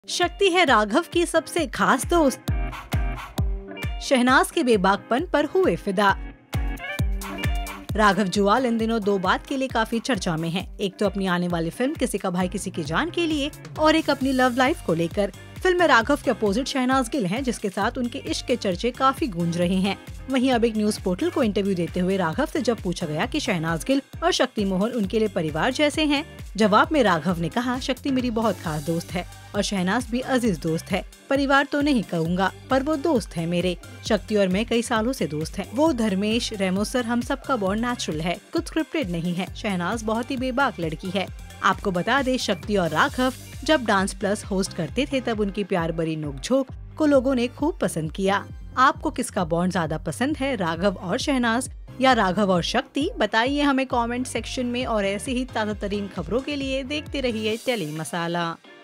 शक्ति है राघव की सबसे खास दोस्त। शहनाज के बेबाकपन पर हुए फिदा। राघव जुआल इन दिनों दो बात के लिए काफी चर्चा में हैं। एक तो अपनी आने वाली फिल्म किसी का भाई किसी की जान के लिए और एक अपनी लव लाइफ को लेकर। फिल्म में राघव के अपोजिट शहनाज गिल हैं, जिसके साथ उनके इश्क के चर्चे काफी गूंज रहे हैं। वहीं अब एक न्यूज पोर्टल को इंटरव्यू देते हुए राघव से जब पूछा गया कि शहनाज गिल और शक्ति मोहन उनके लिए परिवार जैसे हैं, जवाब में राघव ने कहा, शक्ति मेरी बहुत खास दोस्त है और शहनाज भी अजीज दोस्त है। परिवार तो नहीं कहूँगा, पर वो दोस्त है मेरे। शक्ति और मैं कई सालों से दोस्त हैं। वो धर्मेश, रेमो सर, हम सबका बॉन्ड नेचुरल है, कुछ स्क्रिप्टेड नहीं है। शहनाज बहुत ही बेबाक लड़की है। आपको बता दे, शक्ति और राघव जब डांस प्लस होस्ट करते थे तब उनकी प्यार भरी नोकझोंक को लोगों ने खूब पसंद किया। आपको किसका बॉन्ड ज्यादा पसंद है, राघव और शहनाज या राघव और शक्ति? बताइए हमें कमेंट सेक्शन में। और ऐसी ही ताज़ा तरीन खबरों के लिए देखते रहिए टेली मसाला।